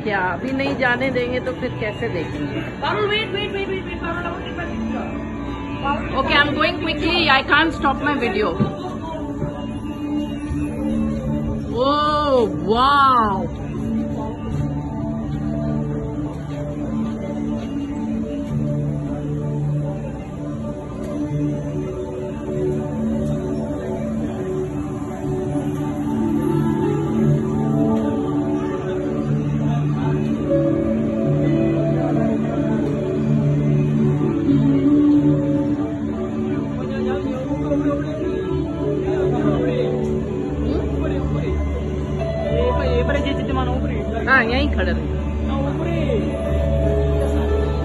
क्या अभी नहीं जाने देंगे तो फिर कैसे देखेंगे? Okay, I'm going quickly. I can't stop my video. Oh, wow. हाँ, यहीं खड़े रहे।